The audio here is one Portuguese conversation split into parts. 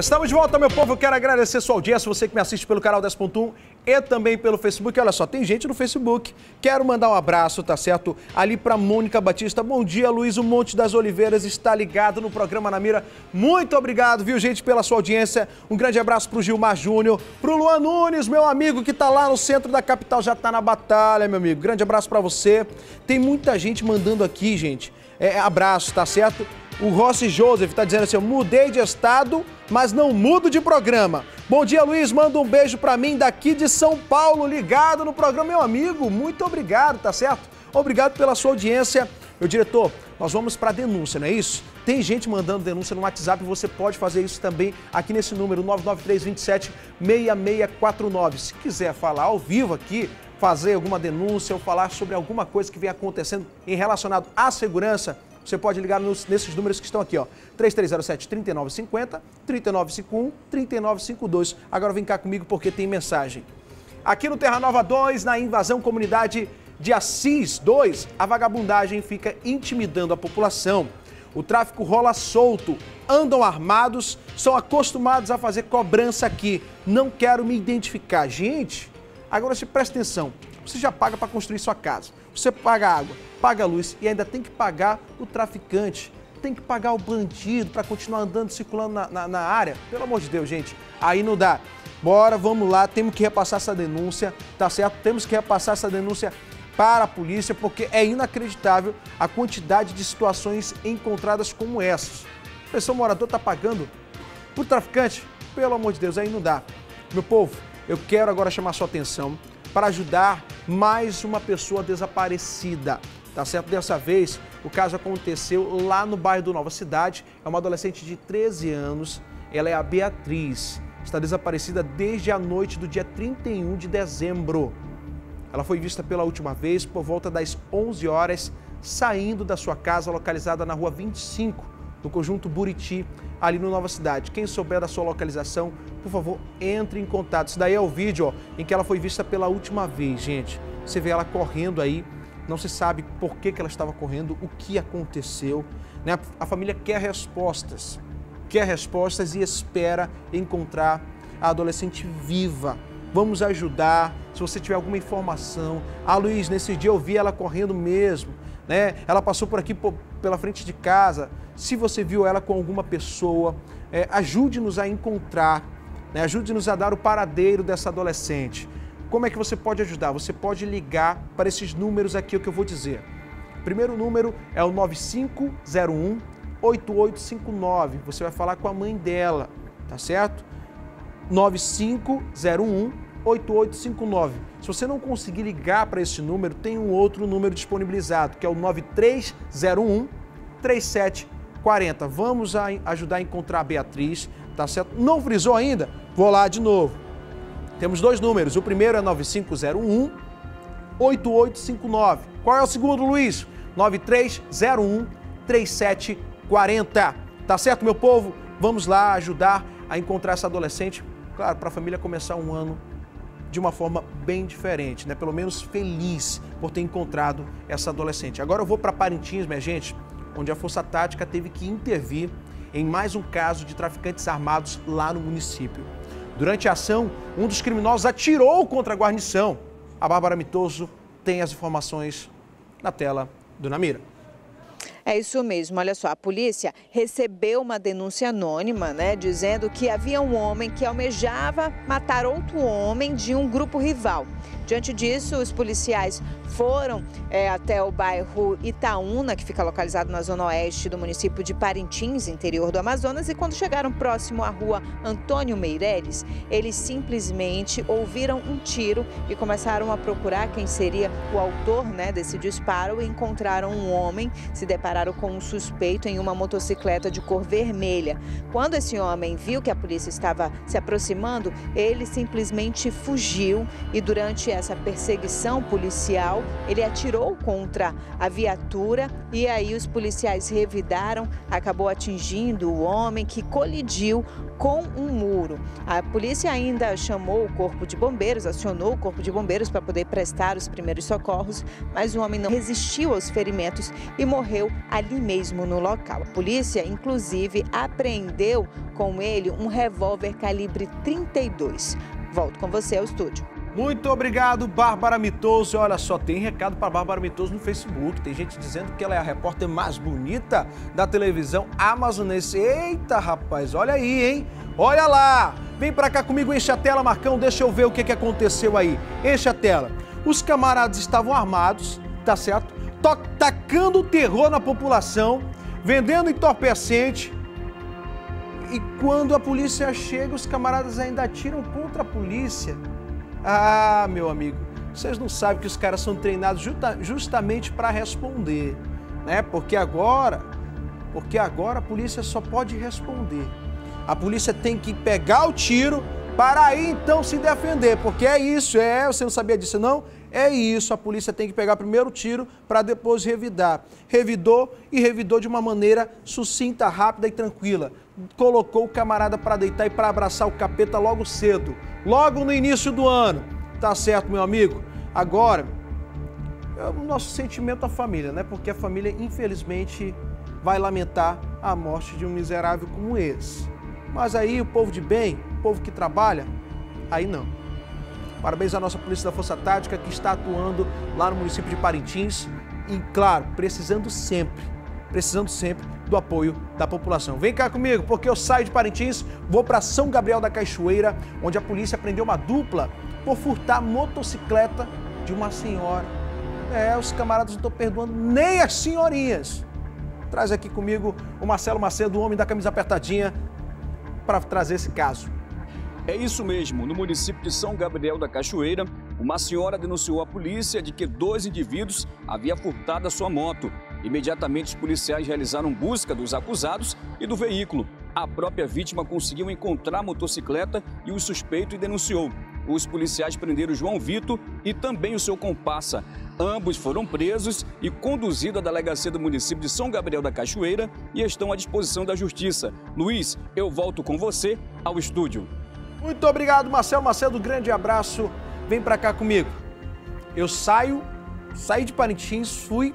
Estamos de volta, meu povo. Eu quero agradecer sua audiência, você que me assiste pelo canal 10.1 e também pelo Facebook. Olha só, tem gente no Facebook. Quero mandar um abraço, tá certo? Ali pra Mônica Batista. Bom dia, Luiz. O Monte das Oliveiras está ligado no programa Na Mira. Muito obrigado, viu, gente, pela sua audiência. Um grande abraço pro Gilmar Júnior, pro Luan Nunes, meu amigo que tá lá no centro da capital, já tá na batalha, meu amigo. Grande abraço pra você. Tem muita gente mandando aqui, gente. Abraço, tá certo? O Rossi Joseph tá dizendo assim, eu mudei de estado, mas não mudo de programa. Bom dia, Luiz, manda um beijo pra mim daqui de São Paulo, ligado no programa, meu amigo. Muito obrigado, tá certo? Obrigado pela sua audiência. Meu diretor, nós vamos pra denúncia, não é isso? Tem gente mandando denúncia no WhatsApp, você pode fazer isso também aqui nesse número, 99327-6649. Se quiser falar ao vivo aqui, fazer alguma denúncia ou falar sobre alguma coisa que vem acontecendo em relacionado à segurança, você pode ligar nesses números que estão aqui, ó. 3307-3950, 3951-3952. Agora vem cá comigo porque tem mensagem. Aqui no Terra Nova 2, na invasão comunidade de Assis 2, a vagabundagem fica intimidando a população. O tráfico rola solto, andam armados, são acostumados a fazer cobrança aqui. Não quero me identificar. Gente, agora você presta atenção. Você já paga para construir sua casa. Você paga água, paga luz e ainda tem que pagar o traficante. Tem que pagar o bandido para continuar andando, circulando na área. Pelo amor de Deus, gente. Aí não dá. Bora, vamos lá. Temos que repassar essa denúncia, tá certo? Temos que repassar essa denúncia para a polícia, porque é inacreditável a quantidade de situações encontradas como essas. A pessoa morador está pagando o traficante. Pelo amor de Deus, aí não dá. Meu povo, eu quero agora chamar sua atenção para ajudar mais uma pessoa desaparecida, tá certo? Dessa vez, o caso aconteceu lá no bairro do Nova Cidade. É uma adolescente de 13 anos, ela é a Beatriz. Está desaparecida desde a noite do dia 31 de dezembro. Ela foi vista pela última vez por volta das 11 horas, saindo da sua casa localizada na rua 25, no conjunto Buriti, ali no Nova Cidade. Quem souber da sua localização, por favor, entre em contato. Isso daí é o vídeo, ó, em que ela foi vista pela última vez, gente. Você vê ela correndo aí, não se sabe por que ela estava correndo, o que aconteceu, né? A família quer respostas e espera encontrar a adolescente viva. Vamos ajudar, se você tiver alguma informação. Ah, Luiz, nesse dia eu vi ela correndo mesmo, né? Ela passou por aqui pela frente de casa. Se você viu ela com alguma pessoa, ajude-nos a encontrar, né? Ajude-nos a dar o paradeiro dessa adolescente. Como é que você pode ajudar? Você pode ligar para esses números aqui, o que eu vou dizer. O primeiro número é o 9501-8859. Você vai falar com a mãe dela, tá certo? 9501-8859. Se você não conseguir ligar para esse número, tem um outro número disponibilizado, que é o 9301-3740. Vamos ajudar a encontrar a Beatriz, tá certo? Não frisou ainda? Vou lá de novo. Temos dois números. O primeiro é 9501-8859. Qual é o segundo, Luiz? 9301-3740. Tá certo, meu povo? Vamos lá ajudar a encontrar essa adolescente. Claro, para a família começar um ano de uma forma bem diferente, né? Pelo menos feliz por ter encontrado essa adolescente. Agora eu vou para Parintins, minha gente, onde a Força Tática teve que intervir em mais um caso de traficantes armados lá no município. Durante a ação, um dos criminosos atirou contra a guarnição. A Bárbara Mitoso tem as informações na tela do Na Mira. É isso mesmo, olha só, a polícia recebeu uma denúncia anônima, né, dizendo que havia um homem que almejava matar outro homem de um grupo rival. Diante disso, os policiais foram até o bairro Itaúna, que fica localizado na zona oeste do município de Parintins, interior do Amazonas, e quando chegaram próximo à rua Antônio Meireles, eles simplesmente ouviram um tiro e começaram a procurar quem seria o autor, né, desse disparo e encontraram um homem, se depararam com um suspeito em uma motocicleta de cor vermelha. Quando esse homem viu que a polícia estava se aproximando, ele simplesmente fugiu e durante nessa perseguição policial, ele atirou contra a viatura e aí os policiais revidaram, acabou atingindo o homem que colidiu com um muro. A polícia ainda chamou o corpo de bombeiros, acionou o corpo de bombeiros para poder prestar os primeiros socorros, mas o homem não resistiu aos ferimentos e morreu ali mesmo no local. A polícia, inclusive, apreendeu com ele um revólver calibre 32. Volto com você ao estúdio. Muito obrigado, Bárbara Mitoso. Olha só, tem recado para Bárbara Mitoso no Facebook. Tem gente dizendo que ela é a repórter mais bonita da televisão amazonense. Eita, rapaz, olha aí, hein? Olha lá. Vem pra cá comigo, enche a tela, Marcão. Deixa eu ver o que aconteceu aí. Enche a tela. Os camaradas estavam armados, tá certo? Tacando terror na população, vendendo entorpecente. E quando a polícia chega, os camaradas ainda atiram contra a polícia. Ah, meu amigo, vocês não sabem que os caras são treinados justamente para responder, né? Porque agora a polícia só pode responder. A polícia tem que pegar o tiro para aí então se defender, porque é isso, você não sabia disso não? É isso, a polícia tem que pegar primeiro o tiro para depois revidar. Revidou e revidou de uma maneira sucinta, rápida e tranquila. Colocou o camarada para deitar e para abraçar o capeta logo cedo, logo no início do ano. Tá certo, meu amigo? Agora, é o nosso sentimento à família, né? Porque a família, infelizmente, vai lamentar a morte de um miserável como esse. Mas aí o povo de bem, o povo que trabalha, aí não. Parabéns à nossa Polícia da Força Tática que está atuando lá no município de Parintins e, claro, precisando sempre do apoio da população. Vem cá comigo, porque eu saio de Parintins, vou para São Gabriel da Cachoeira, onde a polícia prendeu uma dupla por furtar a motocicleta de uma senhora. Os camaradas não estão perdoando nem as senhorinhas. Traz aqui comigo o Marcelo Macedo, o homem da camisa apertadinha, para trazer esse caso. É isso mesmo, no município de São Gabriel da Cachoeira, uma senhora denunciou à polícia de que 2 indivíduos haviam furtado a sua moto. Imediatamente os policiais realizaram busca dos acusados e do veículo. A própria vítima conseguiu encontrar a motocicleta e o suspeito e denunciou. Os policiais prenderam João Vitor e também o seu comparsa. Ambos foram presos e conduzidos à delegacia do município de São Gabriel da Cachoeira e estão à disposição da Justiça. Luiz, eu volto com você ao estúdio. Muito obrigado, Marcelo Macedo, grande abraço. Vem pra cá comigo. Eu saí de Parintins, fui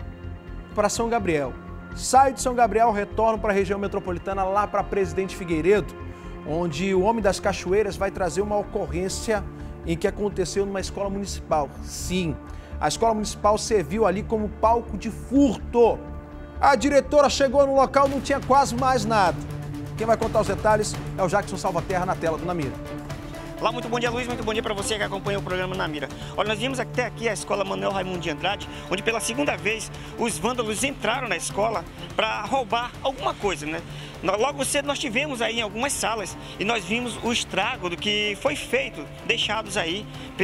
para São Gabriel. Saio de São Gabriel, retorno para a região metropolitana, lá para Presidente Figueiredo, onde o homem das cachoeiras vai trazer uma ocorrência em que aconteceu numa escola municipal. Sim, a escola municipal serviu ali como palco de furto. A diretora chegou no local, não tinha quase mais nada. Quem vai contar os detalhes é o Jackson Salvaterra na tela do Na Mira. Olá, muito bom dia, Luiz, muito bom dia para você que acompanha o programa Na Mira. Olha, nós viemos até aqui a Escola Manuel Raimundo de Andrade, onde pela segunda vez os vândalos entraram na escola para roubar alguma coisa, né? Logo cedo nós tivemos aí em algumas salas e nós vimos o estrago do que foi feito, deixados aí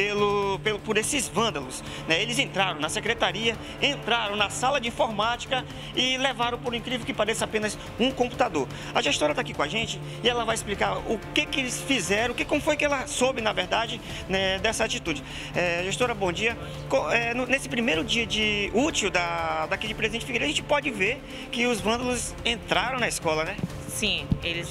por esses vândalos, né? Eles entraram na secretaria, entraram na sala de informática e levaram, por incrível que pareça, apenas um computador. A gestora está aqui com a gente e ela vai explicar o que eles fizeram, como foi que ela soube, na verdade, né, dessa atitude. Gestora, bom dia. Nesse primeiro dia útil daqui de Presidente Figueiredo, a gente pode ver que os vândalos entraram na escola, né? Sim, eles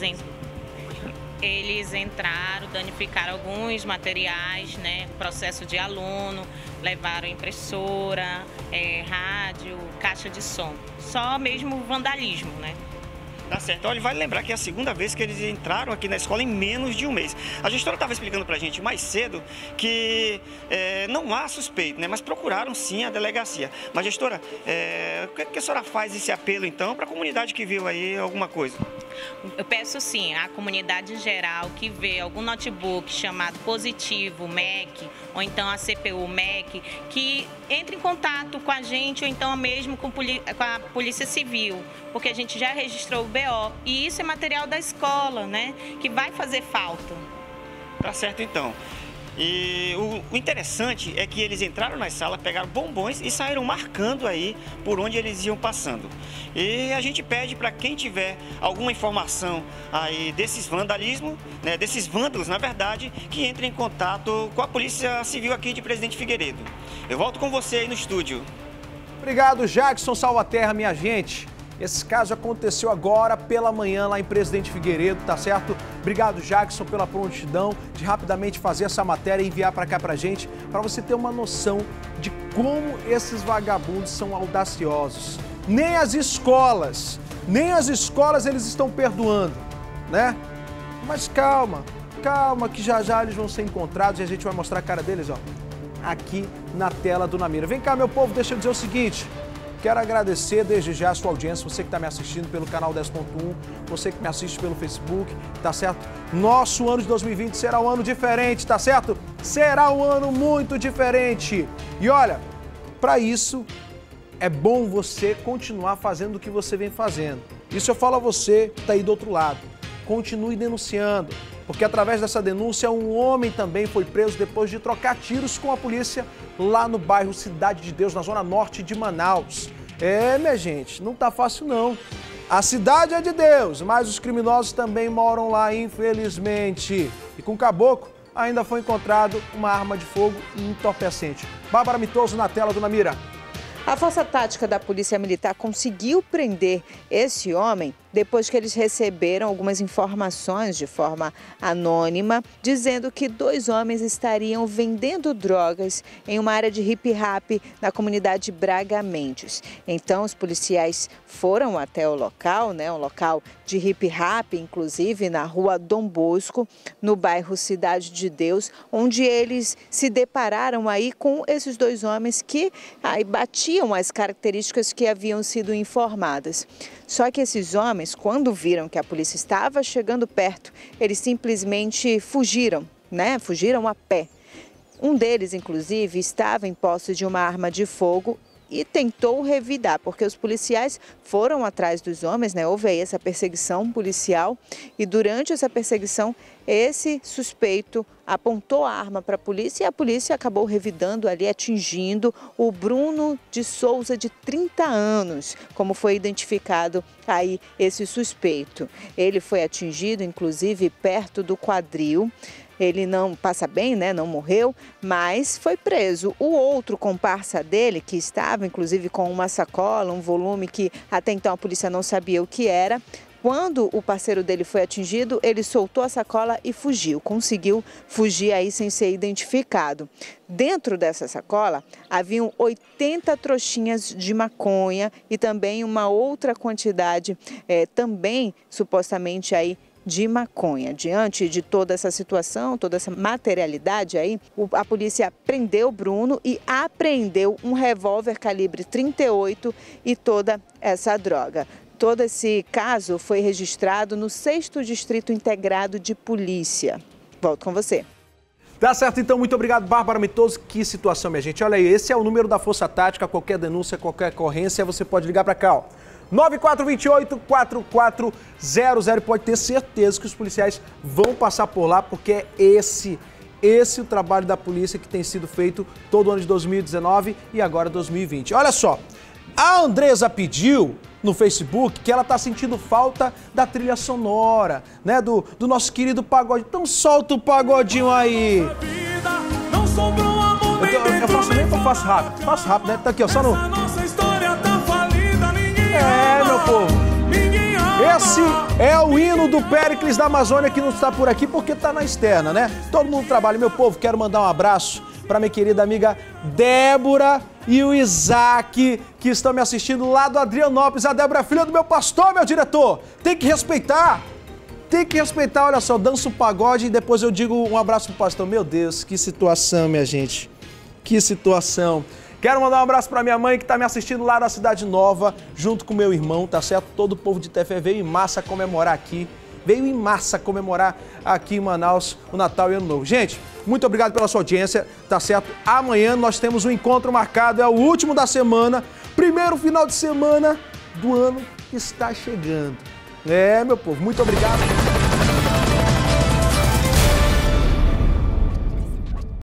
entraram, danificaram alguns materiais, né? Processo de aluno, levaram impressora, rádio, caixa de som. Só mesmo vandalismo, né? Tá certo. Olha, vale lembrar que é a segunda vez que eles entraram aqui na escola em menos de um mês. A gestora estava explicando pra gente mais cedo que não há suspeito, né? Mas procuraram sim a delegacia. Mas, gestora, o que a senhora faz esse apelo, então, para a comunidade que viu aí alguma coisa? Eu peço sim, à comunidade em geral que vê algum notebook chamado positivo, MEC, ou então a CPU MEC, que entre em contato com a gente ou então mesmo com a Polícia Civil, porque a gente já registrou o BO e isso é material da escola, né, que vai fazer falta. Tá certo, então. E o interessante é que eles entraram na sala, pegaram bombons e saíram marcando aí por onde eles iam passando. E a gente pede para quem tiver alguma informação aí desses vandalismos, né, desses vândalos, na verdade, que entre em contato com a Polícia Civil aqui de Presidente Figueiredo. Eu volto com você aí no estúdio. Obrigado, Jackson Salvaterra, minha gente. Esse caso aconteceu agora pela manhã lá em Presidente Figueiredo, tá certo? Obrigado, Jackson, pela prontidão de rapidamente fazer essa matéria e enviar para cá pra gente, para você ter uma noção de como esses vagabundos são audaciosos. Nem as escolas eles estão perdoando, né? Mas calma, que já eles vão ser encontrados e a gente vai mostrar a cara deles, ó, aqui na tela do Na Mira. Vem cá, meu povo, deixa eu dizer o seguinte. Quero agradecer desde já a sua audiência, você que está me assistindo pelo canal 10.1, você que me assiste pelo Facebook, tá certo? Nosso ano de 2020 será um ano diferente, tá certo? Será um ano muito diferente. E olha, para isso é bom você continuar fazendo o que você vem fazendo. Isso eu falo a você que está aí do outro lado. Continue denunciando, porque através dessa denúncia um homem também foi preso depois de trocar tiros com a polícia lá no bairro Cidade de Deus, na zona norte de Manaus. É, minha gente, não tá fácil não. A cidade é de Deus, mas os criminosos também moram lá, infelizmente. E com o caboclo ainda foi encontrado uma arma de fogo e entorpecente. Bárbara Mitoso na tela do Na Mira. A força tática da Polícia Militar conseguiu prender esse homem depois que eles receberam algumas informações de forma anônima, dizendo que 2 homens estariam vendendo drogas em uma área de hip-hop na comunidade Braga Mendes. Então, os policiais foram até o local, né, um local de hip-hop, inclusive na rua Dom Bosco, no bairro Cidade de Deus, onde eles se depararam aí com esses 2 homens que aí batiam as características que haviam sido informadas. Só que esses homens, quando viram que a polícia estava chegando perto, eles simplesmente fugiram, né? Fugiram a pé. Um deles, inclusive, estava em posse de uma arma de fogo e tentou revidar, porque os policiais foram atrás dos homens, né? Houve aí essa perseguição policial e durante essa perseguição esse suspeito apontou a arma para a polícia e a polícia acabou revidando ali, atingindo o Bruno de Souza, de 30 anos, como foi identificado aí esse suspeito. Ele foi atingido, inclusive, perto do quadril. Ele não passa bem, né? Não morreu, mas foi preso. O outro comparsa dele, que estava inclusive com uma sacola, um volume que até então a polícia não sabia o que era, quando o parceiro dele foi atingido, ele soltou a sacola e fugiu. Conseguiu fugir aí sem ser identificado. Dentro dessa sacola haviam 80 trouxinhas de maconha e também uma outra quantidade, também supostamente aí, de maconha. Diante de toda essa situação, toda essa materialidade aí, a polícia prendeu o Bruno e apreendeu um revólver calibre 38 e toda essa droga. Todo esse caso foi registrado no 6º Distrito Integrado de Polícia. Volto com você. Tá certo, então, muito obrigado, Bárbara Mitoso. Que situação, minha gente. Olha aí, esse é o número da Força Tática. Qualquer denúncia, qualquer ocorrência, você pode ligar para cá, ó. 9428-4400. Pode ter certeza que os policiais vão passar por lá, porque é esse o trabalho da polícia que tem sido feito todo ano de 2019 e agora 2020. Olha só, a Andresa pediu no Facebook que ela tá sentindo falta da trilha sonora, né, do nosso querido pagode. Então solta o pagodinho aí. Eu faço nem que eu faço rápido, né? Tá aqui, ó, só no... meu povo. Esse é o hino do Péricles da Amazônia, que não está por aqui porque tá na externa, né? Todo mundo trabalha. Meu povo, quero mandar um abraço para minha querida amiga Débora e o Isaac, que estão me assistindo lá do Adrianópolis. A Débora é filha do meu pastor, meu diretor. Tem que respeitar. Olha só, dança o pagode e depois eu digo um abraço pro pastor. Meu Deus, que situação, minha gente. Que situação. Quero mandar um abraço para minha mãe que está me assistindo lá na Cidade Nova, junto com meu irmão, tá certo? Todo o povo de Tefé veio em massa comemorar aqui. Veio em massa comemorar aqui em Manaus o Natal e Ano Novo. Gente, muito obrigado pela sua audiência, tá certo? Amanhã nós temos um encontro marcado, é o último da semana, primeiro final de semana do ano que está chegando. Meu povo, muito obrigado.